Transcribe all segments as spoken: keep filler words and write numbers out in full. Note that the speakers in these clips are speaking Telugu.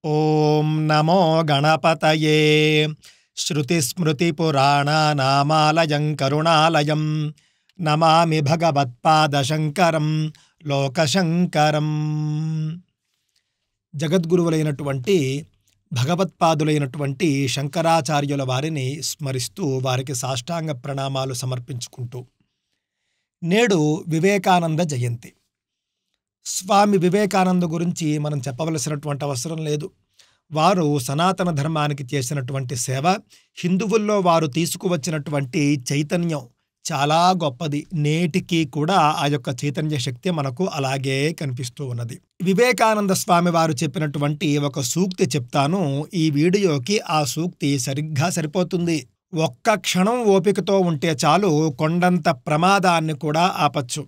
ఓం నమో గణపతయే శృతిస్మృతిపురాణానామాలయం కరుణాలయం నమామి భగవత్పాదశంకరం లోకశంకరం. జగద్గురువులైనటువంటి భగవత్పాదులైనటువంటి శంకరాచార్యుల వారిని స్మరిస్తూ వారికి సాష్టాంగ ప్రణామాలు సమర్పించుకుంటూ, నేడు వివేకానంద జయంతి. స్వామి వివేకానంద గురించి మనం చెప్పవలసినటువంటి అవసరం లేదు. వారు సనాతన ధర్మానికి చేసినటువంటి సేవ, హిందువుల్లో వారు తీసుకువచ్చినటువంటి చైతన్యం చాలా గొప్పది. నేటికి కూడా ఆ యొక్క చైతన్య శక్తి మనకు అలాగే కనిపిస్తూ ఉన్నది. వివేకానంద స్వామి వారు చెప్పినటువంటి ఒక సూక్తి చెప్తాను. ఈ వీడియోకి ఆ సూక్తి సరిగ్గా సరిపోతుంది. ఒక్క క్షణం ఓపికతో ఉంటే చాలు, కొండంత ప్రమాదాన్ని కూడా ఆపచ్చు.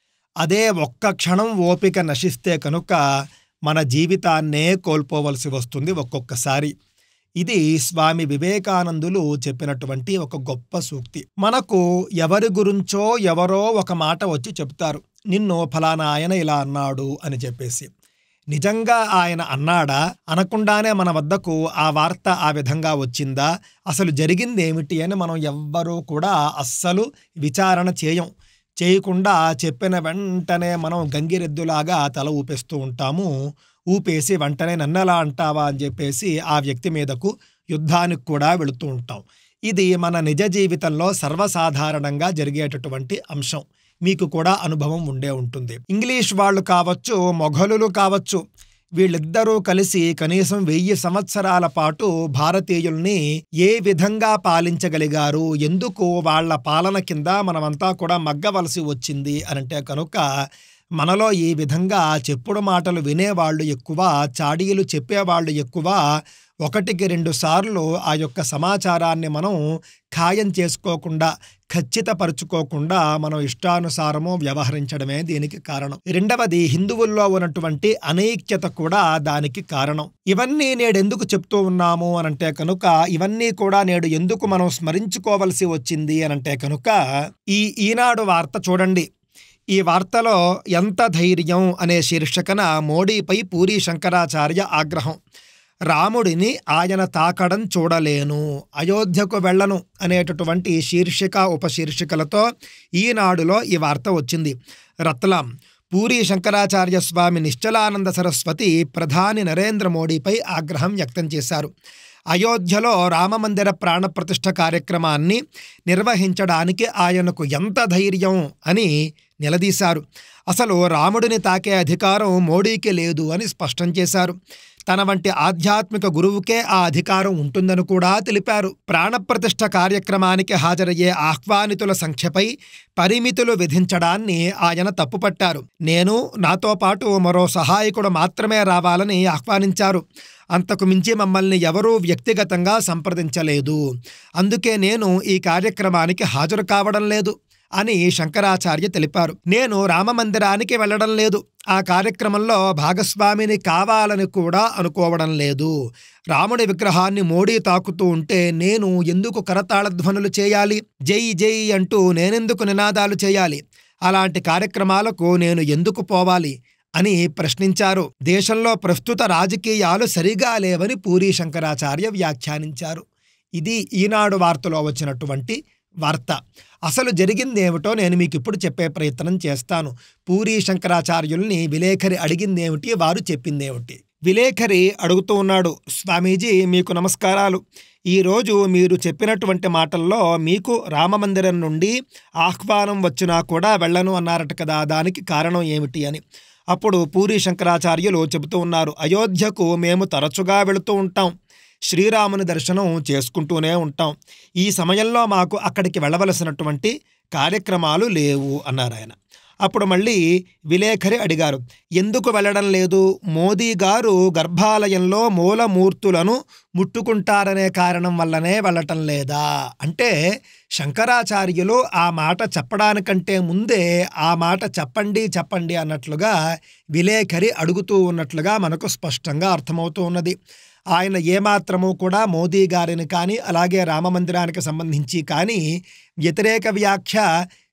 అదే ఒక్క క్షణం ఓపిక నశిస్తే కనుక మన జీవితాన్నే కోల్పోవలసి వస్తుంది ఒక్కొక్కసారి. ఇది స్వామి వివేకానందులు చెప్పినటువంటి ఒక గొప్ప సూక్తి. మనకు ఎవరి గురించో ఎవరో ఒక మాట వచ్చి చెప్తారు, నిన్ను ఫలానా ఆయన ఇలా అన్నాడు అని చెప్పేసి. నిజంగా ఆయన అన్నాడా? అనకుండానే మన వద్దకు ఆ వార్త ఆ విధంగా వచ్చిందా? అసలు జరిగింది ఏమిటి అని మనం ఎవ్వరూ కూడా అస్సలు విచారణ చేయం. చేయకుండా చెప్పిన వెంటనే మనం గంగిరెద్దులాగా తల ఊపేస్తూ ఉంటాము. ఊపేసి వెంటనే నన్నెలా అంటావా అని చెప్పేసి ఆ వ్యక్తి మీదకు యుద్ధానికి కూడా వెళుతూ ఉంటాం. ఇది మన నిజ జీవితంలో సర్వసాధారణంగా జరిగేటటువంటి అంశం. మీకు కూడా అనుభవం ఉండే ఉంటుంది. ఇంగ్లీష్ వాళ్ళు కావచ్చు, మొఘలులు కావచ్చు, వీళ్ళిద్దరూ కలిసి కనీసం వెయ్యి సంవత్సరాల పాటు భారతీయుల్ని ఏ విధంగా పాలించగలిగారు, ఎందుకు వాళ్ళ పాలన కింద మనమంతా కూడా మగ్గవలసి వచ్చింది అనంటే కనుక మనలో ఈ విధంగా చెప్పుడు మాటలు వినేవాళ్ళు ఎక్కువ, చాడీలు చెప్పేవాళ్ళు ఎక్కువ. ఒకటికి రెండు సార్లు ఆ యొక్క సమాచారాన్ని మనం ఖాయం చేసుకోకుండా, ఖచ్చితపరుచుకోకుండా మనం ఇష్టానుసారము వ్యవహరించడమే దీనికి కారణం. రెండవది, హిందువుల్లో ఉన్నటువంటి అనైక్యత కూడా దానికి కారణం. ఇవన్నీ నేడు ఎందుకు చెప్తూ ఉన్నాము అనంటే కనుక, ఇవన్నీ కూడా నేడు ఎందుకు మనం స్మరించుకోవలసి వచ్చింది అనంటే కనుక, ఈ ఈనాడు వార్త చూడండి. ఈ వార్తలో ఎంత ధైర్యం అనే శీర్షికన మోడీపై పూరీ శంకరాచార్య ఆగ్రహం. రాముడిని ఆయన తాకడం చూడలేను, అయోధ్యకు వెళ్ళను అనేటటువంటి శీర్షిక ఉపశీర్షికలతో ఈనాడులో ఈ వార్త వచ్చింది. రత్లాం పూరీ శంకరాచార్య స్వామి నిశ్చలానంద సరస్వతి ప్రధాని నరేంద్ర మోడీపై ఆగ్రహం వ్యక్తం చేశారు. అయోధ్యలో రామమందిర ప్రాణప్రతిష్ఠ కార్యక్రమాన్ని నిర్వహించడానికి ఆయనకు ఎంత ధైర్యం అని నిలదీశారు. అసలు రాముడిని తాకే అధికారం మోడీకి లేదు అని స్పష్టం చేశారు. తన వంటి ఆధ్యాత్మిక గురువుకే ఆ అధికారం ఉంటుందని కూడా తెలిపారు. ప్రాణప్రతిష్ఠ కార్యక్రమానికి హాజరయ్యే ఆహ్వానితుల సంఖ్యపై పరిమితులు విధించడాన్ని ఆయన తప్పుపట్టారు. నేను, నాతో పాటు మరో సహాయకుడు మాత్రమే రావాలని ఆహ్వానించారు. అంతకు మించి మమ్మల్ని ఎవరూ వ్యక్తిగతంగా సంప్రదించలేదు. అందుకే నేను ఈ కార్యక్రమానికి హాజరు కావడం లేదు అని శంకరాచార్య తెలిపారు. నేను రామమందిరానికి వెళ్ళడం లేదు, ఆ కార్యక్రమంలో భాగస్వామిని కావాలని కూడా అనుకోవడం లేదు. రాముడి విగ్రహాన్ని మోడీ తాకుతూ ఉంటే నేను ఎందుకు కరతాళధ్వనులు చేయాలి? జై జై అంటూ నేనెందుకు నినాదాలు చేయాలి? అలాంటి కార్యక్రమాలకు నేను ఎందుకు పోవాలి అని ప్రశ్నించారు. దేశంలో ప్రస్తుత రాజకీయాలు సరిగా లేవని పూరీ శంకరాచార్య వ్యాఖ్యానించారు. ఇది ఈనాడు వార్తలో వచ్చినటువంటి వార్త. అసలు జరిగిందేమిటో నేను మీకు ఇప్పుడు చెప్పే ప్రయత్నం చేస్తాను. పూరీ శంకరాచార్యుల్ని విలేఖరి అడిగిందేమిటి, వారు చెప్పిందేమిటి? విలేఖరి అడుగుతూ ఉన్నాడు, స్వామీజీ మీకు నమస్కారాలు. ఈరోజు మీరు చెప్పినటువంటి మాటల్లో మీకు రామమందిరం నుండి ఆహ్వానం వచ్చినా కూడా వెళ్ళను అన్నారట కదా, దానికి కారణం ఏమిటి అని. అప్పుడు పూరీ శంకరాచార్యులు చెబుతూ ఉన్నారు, అయోధ్యకు మేము తరచుగా వెళుతూ ఉంటాం, శ్రీరాముని దర్శనం చేసుకుంటూనే ఉంటాం. ఈ సమయంలో మాకు అక్కడికి వెళ్ళవలసినటువంటి కార్యక్రమాలు లేవు అన్నారు ఆయన. అప్పుడు మళ్ళీ విలేఖరి అడిగారు, ఎందుకు వెళ్ళడం లేదు? మోదీ గారు గర్భాలయంలో మూలమూర్తులను ముట్టుకుంటారనే కారణం వల్లనే వెళ్ళటం లేదా అంటే, శంకరాచార్యులు ఆ మాట చెప్పడానికంటే ముందే ఆ మాట చెప్పండి చెప్పండి అన్నట్లుగా విలేఖరి అడుగుతూ ఉన్నట్లుగా మనకు స్పష్టంగా అర్థమవుతూ ఉన్నది. ఆయన ఏమాత్రము కూడా మోదీ గారిని కానీ అలాగే రామమందిరానికి సంబంధించి కానీ వ్యతిరేక వ్యాఖ్య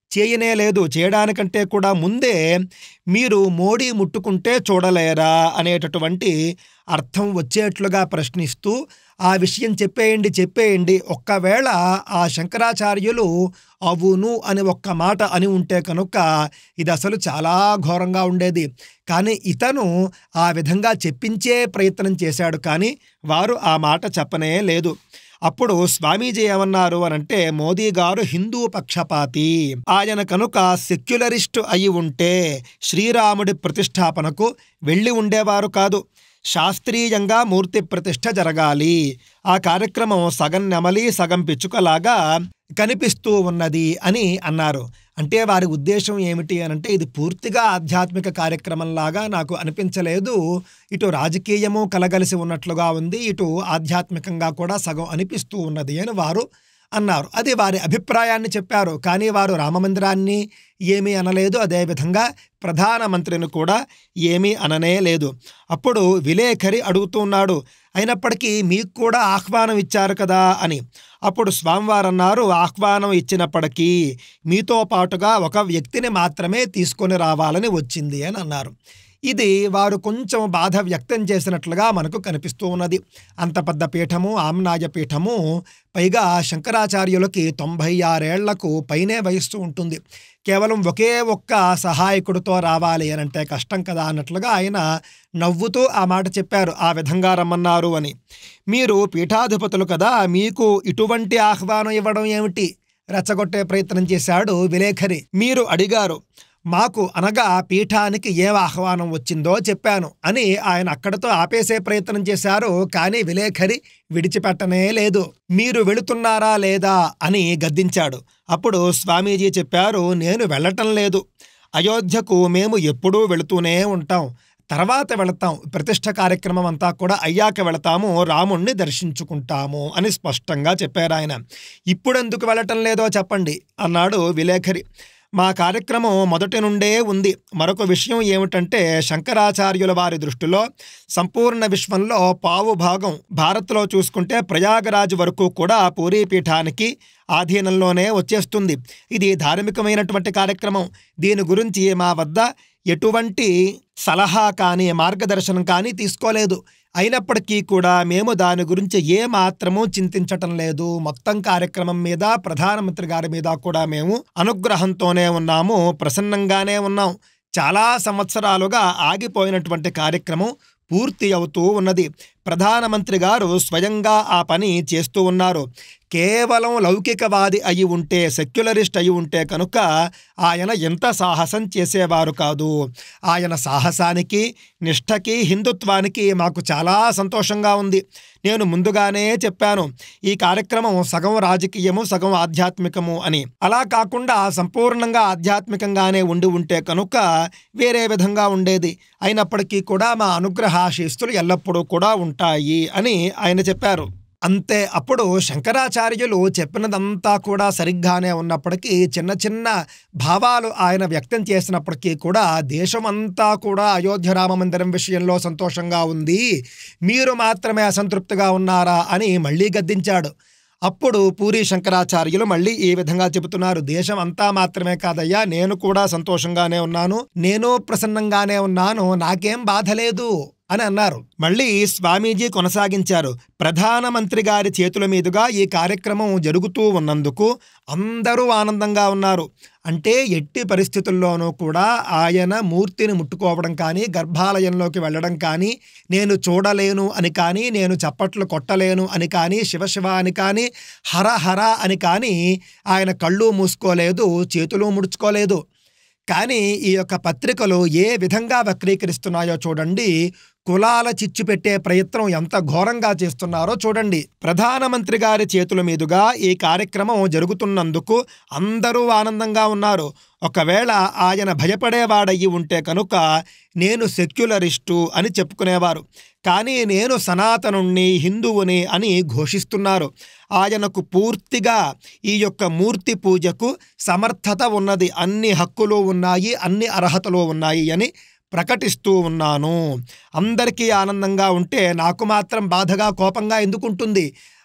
చేయనే లేదు. చేయడానికంటే కూడా ముందే మీరు మోడీ ముట్టుకుంటే చూడలేరా అనేటటువంటి అర్థం వచ్చేట్లుగా ప్రశ్నిస్తూ ఆ విషయం చెప్పేయండి చెప్పేయండి ఒక్కవేళ ఆ శంకరాచార్యులు అవును అని ఒక్క మాట అని ఉంటే కనుక ఇది అసలు చాలా ఘోరంగా ఉండేది. కానీ ఇతను ఆ విధంగా చెప్పించే ప్రయత్నం చేశాడు, కానీ వారు ఆ మాట చెప్పనే లేదు. అప్పుడు స్వామీజీ ఏమన్నారు అనంటే, మోదీ గారు హిందూ పక్షపాతి, ఆయన కనుక సెక్యులరిస్ట్ అయి ఉంటే శ్రీరాముడి ప్రతిష్టాపనకు వెళ్ళి ఉండేవారు కాదు. శాస్త్రీయంగా మూర్తి ప్రతిష్ఠ జరగాలి. ఆ కార్యక్రమం సగం నెమలి సగం పిచ్చుకలాగా కనిపిస్తూ ఉన్నది అని అన్నారు. అంటే వారి ఉద్దేశం ఏమిటి అనంటే, ఇది పూర్తిగా ఆధ్యాత్మిక కార్యక్రమంలాగా నాకు అనిపించలేదు, ఇటు రాజకీయము కలగలిసి ఉన్నట్లుగా ఉంది, ఇటు ఆధ్యాత్మికంగా కూడా సగం అనిపిస్తూ ఉన్నది అని వారు అన్నారు. అది వారి అభిప్రాయాన్ని చెప్పారు. కానీ వారు రామమందిరాన్ని ఏమీ అనలేదు, అదేవిధంగా ప్రధానమంత్రిని కూడా ఏమీ అననే లేదు. అప్పుడు విలేఖరి అడుగుతున్నాడు, అయినప్పటికీ మీకు కూడా ఆహ్వానం ఇచ్చారు కదా అని. అప్పుడు స్వామివారు అన్నారు, ఆహ్వానం ఇచ్చినప్పటికీ మీతో పాటుగా ఒక వ్యక్తిని మాత్రమే తీసుకొని రావాలని వచ్చింది అని అన్నారు. ఇది వారు కొంచెం బాధ వ్యక్తం చేసినట్లుగా మనకు కనిపిస్తూ ఉన్నది. అంత పెద్ద పీఠము, ఆమ్నాయ పీఠము, పైగా శంకరాచార్యులకి తొంభై ఆరేళ్లకు పైనే వయస్సు ఉంటుంది. కేవలం ఒకే ఒక్క సహాయకుడితో రావాలి అని అంటే కష్టం కదా అన్నట్లుగా ఆయన నవ్వుతూ ఆ మాట చెప్పారు, ఆ విధంగా రమ్మన్నారు అని. మీరు పీఠాధిపతులు కదా, మీకు ఇటువంటి ఆహ్వానం ఇవ్వడం ఏమిటి? రెచ్చగొట్టే ప్రయత్నం చేశాడు విలేఖరి. మీరు అడిగారు, మాకు అనగా పీఠానికి ఏ ఆహ్వానం వచ్చిందో చెప్పాను అని ఆయన అక్కడితో ఆపేసే ప్రయత్నం చేశారు. కానీ విలేఖరి విడిచిపెట్టనే లేదు. మీరు వెళుతున్నారా లేదా అని గద్దించాడు. అప్పుడు స్వామీజీ చెప్పారు, నేను వెళ్ళటం లేదు. అయోధ్యకు మేము ఎప్పుడూ వెళుతూనే ఉంటాం, తర్వాత వెళతాం, ప్రతిష్ఠ కార్యక్రమం అంతా కూడా అయ్యాక వెళతాము, రాముణ్ణి దర్శించుకుంటాము అని స్పష్టంగా చెప్పారు ఆయన. ఇప్పుడెందుకు వెళ్ళటం లేదో చెప్పండి అన్నాడు విలేఖరి. మా కార్యక్రమం మొదటి నుండే ఉంది. మరొక విషయం ఏమిటంటే, శంకరాచార్యుల వారి దృష్టిలో సంపూర్ణ విశ్వంలో పావు భాగం, భారత్లో చూసుకుంటే ప్రయాగరాజ్ వరకు కూడా పూరీపీఠానికి ఆధీనంలోనే వచ్చేస్తుంది. ఇది ధార్మికమైనటువంటి కార్యక్రమం. దీని గురించి మా వద్ద ఎటువంటి సలహా కానీ మార్గదర్శనం కానీ తీసుకోలేదు. అయినప్పటికీ కూడా మేము దాని గురించి ఏ మాత్రమూ చింతించటం లేదు. మొత్తం కార్యక్రమం మీద, ప్రధానమంత్రి గారి మీద కూడా మేము అనుగ్రహంతోనే ఉన్నాము, ప్రసన్నంగానే ఉన్నాం. చాలా సంవత్సరాలుగా ఆగిపోయినటువంటి కార్యక్రమం పూర్తి అవుతూ ఉన్నది. ప్రధానమంత్రి గారు స్వయంగా ఆ పని చేస్తూ ఉన్నారు. కేవలం లౌకికవాది అయి ఉంటే, సెక్యులరిస్ట్ అయి ఉంటే కనుక ఆయన ఎంత సాహసం చేసేవారు కాదు. ఆయన సాహసానికి, నిష్ఠకి, హిందుత్వానికి మాకు చాలా సంతోషంగా ఉంది. నేను ముందుగానే చెప్పాను, ఈ కార్యక్రమం సగం రాజకీయము సగం ఆధ్యాత్మికము అని. అలా కాకుండా సంపూర్ణంగా ఆధ్యాత్మికంగానే ఉండి ఉంటే కనుక వేరే విధంగా ఉండేది. అయినప్పటికీ కూడా మా అనుగ్రహాశీస్సులు ఎల్లప్పుడూ కూడా ఉంటాయి అని ఆయన చెప్పారు. అంతే. అప్పుడు శంకరాచార్యులు చెప్పినదంతా కూడా సరిగ్గానే ఉన్నప్పటికీ, చిన్న చిన్న భావాలు ఆయన వ్యక్తం చేసినప్పటికీ కూడా దేశమంతా కూడా అయోధ్య రామ మందిరం విషయంలో సంతోషంగా ఉంది, మీరు మాత్రమే అసంతృప్తిగా ఉన్నారా అని మళ్ళీ గద్దించాడు. అప్పుడు పూరీ శంకరాచార్యులు మళ్ళీ ఈ విధంగా చెబుతున్నారు, దేశం అంతా మాత్రమే కాదయ్యా, నేను కూడా సంతోషంగానే ఉన్నాను, నేను ప్రసన్నంగానే ఉన్నాను, నాకేం బాధ లేదు అని అన్నారు. మళ్ళీ స్వామీజీ కొనసాగించారు, ప్రధానమంత్రి గారి చేతుల మీదుగా ఈ కార్యక్రమం జరుగుతూ ఉన్నందుకు అందరూ ఆనందంగా ఉన్నారు. అంటే ఎట్టి పరిస్థితుల్లోనూ కూడా ఆయన మూర్తిని ముట్టుకోవడం కానీ, గర్భాలయంలోకి వెళ్ళడం కానీ, నేను చూడలేను అని కానీ, నేను చప్పట్లు కొట్టలేను అని కానీ, శివశివ అని కానీ, హర హర అని కానీ ఆయన కళ్ళు మూసుకోలేదు, చేతులు ముడుచుకోలేదు. కానీ ఈ యొక్క పత్రికలు ఏ విధంగా వక్రీకరిస్తున్నాయో చూడండి, కులాల చిచ్చు పెట్టే ప్రయత్నం ఎంత ఘోరంగా చేస్తున్నారో చూడండి. ప్రధానమంత్రి గారి చేతుల మీదుగా ఈ కార్యక్రమం జరుగుతున్నందుకు అందరూ ఆనందంగా ఉన్నారు. ఒకవేళ ఆయన భయపడేవాడయ్యి ఉంటే కనుక నేను సెక్యులరిస్టు అని చెప్పుకునేవారు. కానీ నేను సనాతనుణ్ణి, హిందువుని అని ఘోషిస్తున్నారు. ఆయనకు పూర్తిగా ఈ యొక్క మూర్తి పూజకు సమర్థత ఉన్నది, అన్ని హక్కులు ఉన్నాయి, అన్ని అర్హతలు ఉన్నాయి అని ప్రకటిస్తూ ఉన్నాను. అందరికీ ఆనందంగా ఉంటే నాకు మాత్రం బాధగా, కోపంగా ఎందుకుంటుంది?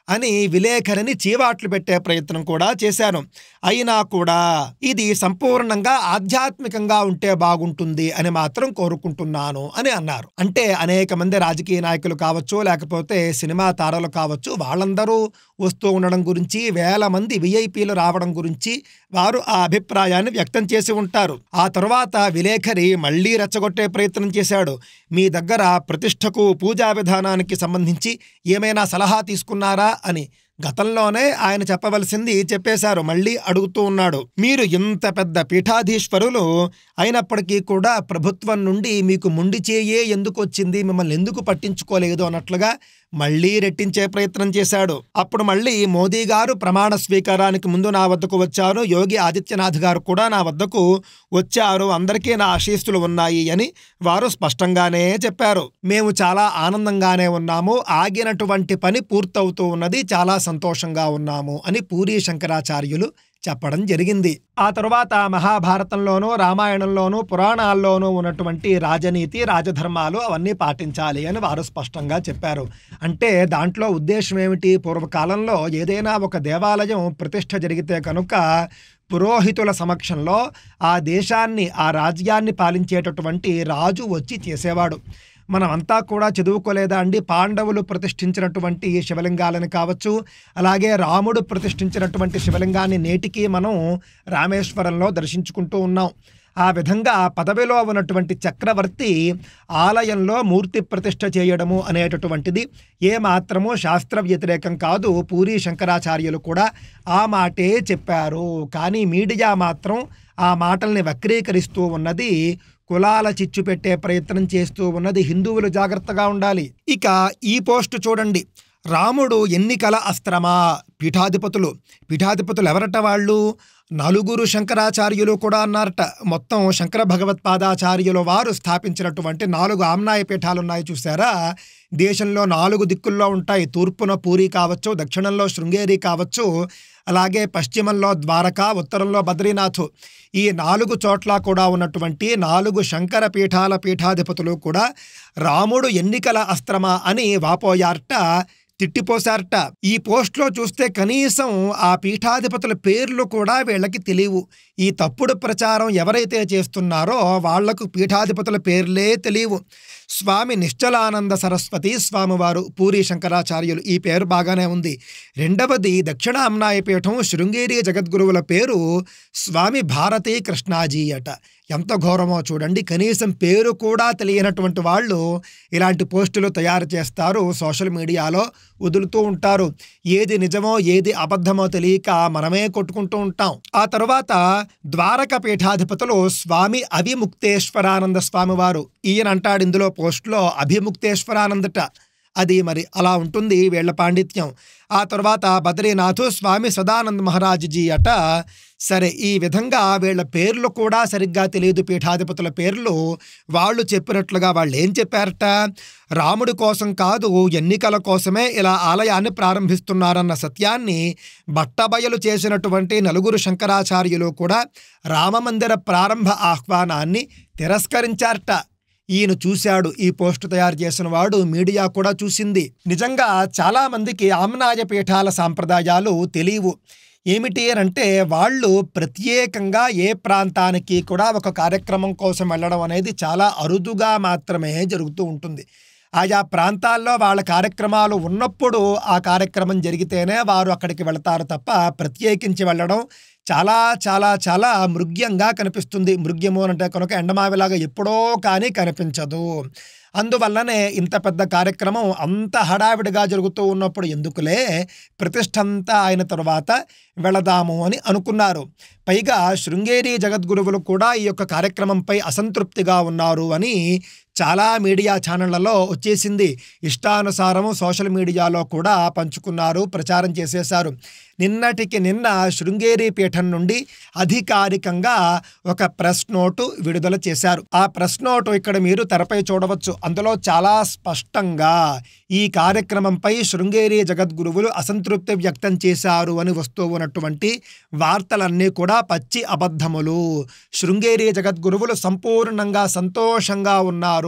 అని విలేఖరిని చీవాట్లు పెట్టే ప్రయత్నం కూడా చేశాను. అయినా కూడా ఇది సంపూర్ణంగా ఆధ్యాత్మికంగా ఉంటే బాగుంటుంది అని మాత్రం కోరుకుంటున్నాను అని అన్నారు. అంటే అనేక మంది రాజకీయ నాయకులు కావచ్చు, లేకపోతే సినిమా తారలు కావచ్చు, వాళ్ళందరూ వస్తూ ఉండడం గురించి, వేల మంది విఐపీలు రావడం గురించి వారు ఆ అభిప్రాయాన్ని వ్యక్తం చేసి ఉంటారు. ఆ తర్వాత విలేఖరి మళ్లీ రెచ్చగొట్టే ప్రయత్నం చేశాడు. మీ దగ్గర ప్రతిష్టకు, పూజా విధానానికి సంబంధించి ఏమైనా సలహా తీసుకున్నారా అని. గతంలోనే ఆయన చెప్పవలసింది చెప్పేశారు. మళ్ళీ అడుగుతూ ఉన్నాడు. మీరు ఇంత పెద్ద పీఠాధీశ్వరులు అయినప్పటికీ కూడా ప్రభుత్వం నుండి మీకు మొండి చేయే ఎందుకు వచ్చింది, మిమ్మల్ని ఎందుకు పట్టించుకోలేదు అన్నట్లుగా మళ్లీ రెట్టించే ప్రయత్నం చేశాడు. అప్పుడు మళ్ళీ మోదీ గారు ప్రమాణ స్వీకారానికి ముందు నా వద్దకు వచ్చారు, యోగి ఆదిత్యనాథ్ గారు కూడా నా వద్దకు వచ్చారు, అందరికీ నా ఆశీస్సులు ఉన్నాయి అని వారు స్పష్టంగానే చెప్పారు. మేము చాలా ఆనందంగానే ఉన్నాము, ఆగినటువంటి పని పూర్తవుతూ ఉన్నది, చాలా సంతోషంగా ఉన్నాము అని పూరీ శంకరాచార్యులు చెప్పడం జరిగింది. ఆ తరువాత మహాభారతంలోనూ, రామాయణంలోనూ, పురాణాల్లోనూ ఉన్నటువంటి రాజనీతి, రాజధర్మాలు అవన్నీ పాటించాలి అని వారు స్పష్టంగా చెప్పారు. అంటే దాంట్లో ఉద్దేశం ఏమిటి? పూర్వకాలంలో ఏదైనా ఒక దేవాలయం ప్రతిష్ఠ జరిగితే కనుక పురోహితుల సమక్షంలో ఆ దేశాన్ని, ఆ రాజ్యాన్ని పాలించేటటువంటి రాజు వచ్చి చేసేవాడు. మనమంతా కూడా చదువుకోలేదా అండి? పాండవులు ప్రతిష్ఠించినటువంటి శివలింగాలను కావచ్చు, అలాగే రాముడు ప్రతిష్ఠించినటువంటి శివలింగాన్ని నేటికి మనం రామేశ్వరంలో దర్శించుకుంటూ ఉన్నాం. ఆ విధంగా పదవిలో ఉన్నటువంటి చక్రవర్తి ఆలయంలో మూర్తి ప్రతిష్ఠ చేయడము అనేటటువంటిది ఏ మాత్రమూ శాస్త్ర వ్యతిరేకం కాదు. పూరీ శంకరాచార్యులు కూడా ఆ మాటే చెప్పారు. కానీ మీడియా మాత్రం ఆ మాటల్ని వక్రీకరిస్తూ ఉన్నది, కులాల చిచ్చు పెట్టే ప్రయత్నం చేస్తూ ఉన్నది. హిందువులు జాగ్రత్తగా ఉండాలి. ఇక ఈ పోస్టు చూడండి. రాముడు ఎన్నికల అస్త్రమా? పీఠాధిపతులు పీఠాధిపతులు ఎవరట? వాళ్ళు నలుగురు శంకరాచార్యులు కూడా అన్నారట. మొత్తం శంకర భగవత్పాదాచార్యుల వారు స్థాపించినటువంటి నాలుగు ఆమ్నాయ పీఠాలు ఉన్నాయి చూసారా? దేశంలో నాలుగు దిక్కుల్లో ఉంటాయి. తూర్పున పూరి కావచ్చు, దక్షిణంలో శృంగేరి కావచ్చు, అలాగే పశ్చిమంలో ద్వారకా, ఉత్తరంలో బద్రీనాథ్. ఈ నాలుగు చోట్ల కూడా ఉన్నటువంటి నాలుగు శంకర పీఠాల పీఠాధిపతులు కూడా రాముడు ఎన్నికల అస్త్రమా అని వాపోయారట, తిట్టిపోశారట. ఈ పోస్ట్లో చూస్తే కనీసం ఆ పీఠాధిపతుల పేర్లు కూడా వీళ్ళకి తెలియవు. ఈ తప్పుడు ప్రచారం ఎవరైతే చేస్తున్నారో వాళ్లకు పీఠాధిపతుల పేర్లే తెలియవు. స్వామి నిశ్చలానంద సరస్వతి స్వామివారు, పూరీ శంకరాచార్యులు, ఈ పేరు బాగానే ఉంది. రెండవది దక్షిణామ్నాయ పీఠం శృంగేరి జగద్గురువుల పేరు స్వామి భారతీ కృష్ణాజీ అట. ఎంత ఘోరమో చూడండి. కనీసం పేరు కూడా తెలియనటువంటి వాళ్ళు ఇలాంటి పోస్టులు తయారు చేస్తారు, సోషల్ మీడియాలో వదులుతూ ఉంటారు. ఏది నిజమో ఏది అబద్ధమో తెలియక మనమే కొట్టుకుంటూ ఉంటాం. ఆ తరువాత ద్వారక పీఠాధిపతులు స్వామి అభిముక్తేశ్వరానంద స్వామి వారు. ఈయన అంటాడు ఇందులో పోస్టులో అభిముక్తేశ్వరానందట. అది మరి అలా ఉంటుంది వీళ్ళ పాండిత్యం. ఆ తర్వాత బద్రీనాథ్ స్వామి సదానంద్ మహారాజ్జీ అట. సరే, ఈ విధంగా వీళ్ళ పేర్లు కూడా సరిగ్గా తెలియదు, పీఠాధిపతుల పేర్లు. వాళ్ళు చెప్పినట్లుగా వాళ్ళు ఏం చెప్పారట? రాముడి కోసం కాదు, ఎన్నికల కోసమే ఇలా ఆలయాన్ని ప్రారంభిస్తున్నారన్న సత్యాన్ని బట్టబయలు చేసినటువంటి నలుగురు శంకరాచార్యులు కూడా రామమందిర ప్రారంభ ఆహ్వానాన్ని తిరస్కరించారట. ఈయన చూశాడు, ఈ పోస్టు తయారు చేసిన వాడు, మీడియా కూడా చూసింది. నిజంగా చాలా మందికి ఆమ్నాయ పీఠాల సాంప్రదాయాలు తెలియవు. ఏమిటి అంటే వాళ్ళు ప్రత్యేకంగా ఏ ప్రాంతానికి కూడా ఒక కార్యక్రమం కోసం వెళ్ళడం అనేది చాలా అరుదుగా మాత్రమే జరుగుతూ ఉంటుంది. ఆయా ప్రాంతాల్లో వాళ్ళ కార్యక్రమాలు ఉన్నప్పుడు ఆ కార్యక్రమం జరిగితేనే వారు అక్కడికి వెళతారు తప్ప ప్రత్యేకించి వెళ్ళడం చాలా చాలా చాలా మృగ్యంగా కనిపిస్తుంది. మృగ్యము అంటే కనుక ఎండమావిలాగా ఎప్పుడో కానీ కనిపించదు. అందువల్లనే ఇంత పెద్ద కార్యక్రమం అంత హడావిడిగా జరుగుతూ ఉన్నప్పుడు ఎందుకులే, ప్రతిష్టంతా అయిన తరువాత వెళదాము అని అనుకున్నారు. పైగా శృంగేరి జగద్గురువులు కూడా ఈ యొక్క కార్యక్రమంపై అసంతృప్తిగా ఉన్నారు అని చాలా మీడియా ఛానళ్లలో వచ్చేసింది. ఇష్టానుసారము సోషల్ మీడియాలో కూడా పంచుకున్నారు, ప్రచారం చేసేశారు. నిన్నటికి నిన్న శృంగేరి పీఠం నుండి అధికారికంగా ఒక ప్రెస్ నోటు విడుదల చేశారు. ఆ ప్రెస్ నోటు ఇక్కడ మీరు తెరపై చూడవచ్చు. అందులో చాలా స్పష్టంగా ఈ కార్యక్రమంపై శృంగేరి జగద్గురువులు అసంతృప్తి వ్యక్తం చేశారు అని వస్తూ ఉన్నటువంటి వార్తలన్నీ కూడా పచ్చి అబద్ధములు. శృంగేరి జగద్గురువులు సంపూర్ణంగా సంతోషంగా ఉన్నారు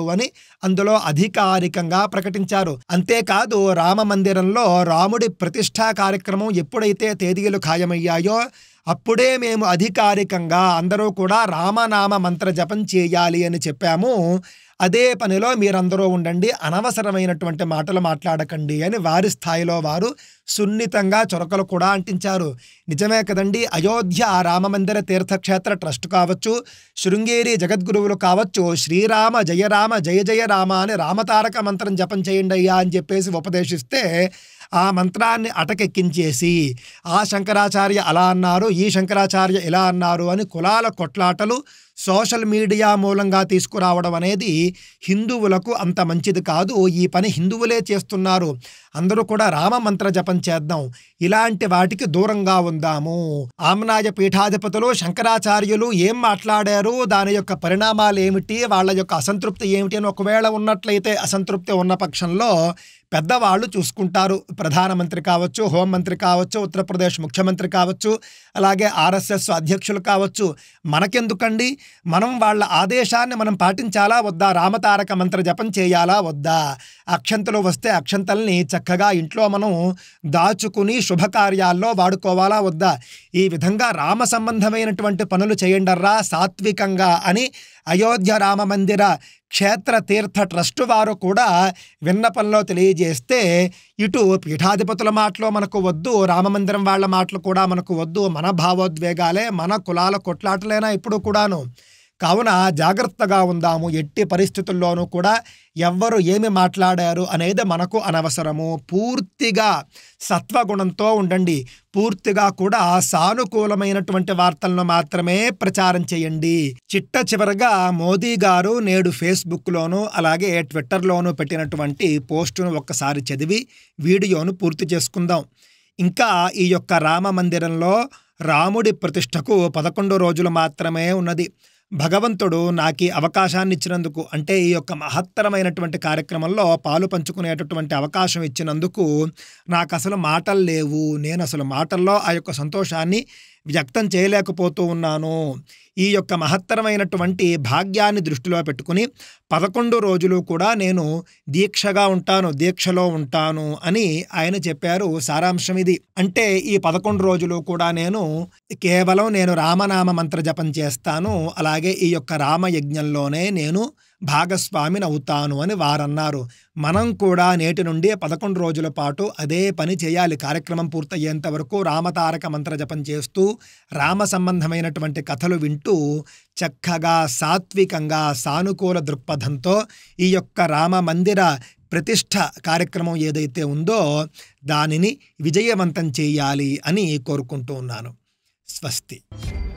చేస్తున్నారు అని అందులో అధికారికంగా ప్రకటించారు. అంతేకాదు రామ మందిరంలో రాముడి ప్రతిష్ఠా కార్యక్రమం ఎప్పుడైతే తేదీలు ఖాయమయ్యాయో అప్పుడే మేము అధికారికంగా అందరూ కూడా రామనామ మంత్ర జపం చేయాలి అని చెప్పాము. అదే పనిలో మీరందరూ ఉండండి, అనవసరమైనటువంటి మాటలు మాట్లాడకండి అని వారి స్థాయిలో వారు సున్నితంగా చొరకలు కూడా అంటించారు. నిజమే కదండి. అయోధ్య రామమందిర తీర్థక్షేత్ర ట్రస్ట్ కావచ్చు, శృంగేరి జగద్గురువులు కావచ్చు, శ్రీరామ జయరామ జయ జయ రామ అని రామతారక మంత్రం జపం చేయండి అయ్యా అని చెప్పేసి ఉపదేశిస్తే ఆ మంత్రాన్ని అటకెక్కించేసి ఆ శంకరాచార్య అలా అన్నారు, ఈ శంకరాచార్య ఇలా అన్నారు అని కులాల కొట్లాటలు సోషల్ మీడియా మూలంగా తీసుకురావడం అనేది హిందువులకు అంత మంచిది కాదు. ఈ పని హిందువులే చేస్తున్నారు. అందరూ కూడా రామ మంత్ర జపం చేద్దాం, ఇలాంటి వాటికి దూరంగా ఉందాము. ఆమ్నాయ పీఠాధిపతులు శంకరాచార్యులు ఏం మాట్లాడారు, దాని యొక్క పరిణామాలు ఏమిటి, వాళ్ళ యొక్క అసంతృప్తి ఏమిటి అని ఒకవేళ ఉన్నట్లయితే అసంతృప్తి ఉన్న పక్షంలో పెద్దవాళ్ళు చూసుకుంటారు. ప్రధానమంత్రి కావచ్చు, హోంమంత్రి కావచ్చు, ఉత్తరప్రదేశ్ ముఖ్యమంత్రి కావచ్చు, అలాగే ఆర్ఎస్ఎస్ అధ్యక్షులు కావచ్చు. మనకెందుకండి, మనం వాళ్ళ ఆదేశాన్ని మనం పాటించాలా వద్దా, రామతారక మంత్ర జపం చేయాలా వద్దా, అక్షంతలు వస్తే అక్షంతల్ని చక్కగా ఇంట్లో మనం దాచుకుని శుభకార్యాల్లో వాడుకోవాలా వద్దా, ఈ విధంగా రామ సంబంధమైనటువంటి పనులు చేయండర్రా సాత్వికంగా అని అయోధ్య రామ మందిర క్షేత్ర తీర్థ ట్రస్టు వారు కూడా విన్నపంలో తెలియజేస్తే ఇటు పీఠాధిపతుల మాటలు మనకు వద్దు, రామమందిరం వాళ్ళ మాటలు కూడా మనకు వద్దు, మన భావోద్వేగాలే మన కులాల కొట్లాటలేనా ఇప్పుడు కూడాను. కావున జాగ్రత్తగా ఉందాము. ఎట్టి పరిస్థితుల్లోనూ కూడా ఎవ్వరు ఏమి మాట్లాడారు అనేది మనకు అనవసరము. పూర్తిగా సత్వగుణంతో ఉండండి. పూర్తిగా కూడా సానుకూలమైనటువంటి వార్తలను మాత్రమే ప్రచారం చేయండి. చిట్ట చివరగా మోదీ గారు నేడు ఫేస్బుక్లోను అలాగే ట్విట్టర్లోను పెట్టినటువంటి పోస్టును ఒక్కసారి చదివి వీడియోను పూర్తి చేసుకుందాం. ఇంకా ఈ యొక్క రామ మందిరంలో రాముడి ప్రతిష్టకు పదకొండు రోజులు మాత్రమే ఉన్నది. భగవంతుడు నాకు అవకాశాన్ని ఇచ్చినందుకు, అంటే ఈ యొక్క మహత్తరమైనటువంటి కార్యక్రమంలో పాలు పంచుకునేటటువంటి అవకాశం ఇచ్చినందుకు నాకు అసలు మాటలు లేవు. నేను అసలు మాటల్లో ఆ యొక్క సంతోషాన్ని వ్యక్తం చేయలేకపోతూ ఉన్నాను. ఈ యొక్క మహత్తరమైనటువంటి భాగ్యాన్ని దృష్టిలో పెట్టుకుని పదకొండు రోజులు కూడా నేను దీక్షగా ఉంటాను, దీక్షలో ఉంటాను అని ఆయన చెప్పారు. సారాంశం ఇది. అంటే ఈ పదకొండు రోజులు కూడా నేను కేవలం నేను రామనామ మంత్ర జపం చేస్తాను, అలాగే ఈ యొక్క రామయజ్ఞంలోనే నేను భాగస్వామిని అవుతాను అని వారన్నారు. మనం కూడా నేటి నుండి పదకొండు రోజుల పాటు అదే పని చేయాలి. కార్యక్రమం పూర్తయ్యేంత వరకు రామతారక మంత్ర జపం చేస్తూ రామ సంబంధమైనటువంటి కథలు వింటూ చక్కగా సాత్వికంగా సానుకూల దృక్పథంతో ఈ యొక్క రామ మందిర ప్రతిష్ఠ కార్యక్రమం ఏదైతే ఉందో దానిని విజయవంతం చేయాలి అని కోరుకుంటూ ఉన్నాను. స్వస్తి.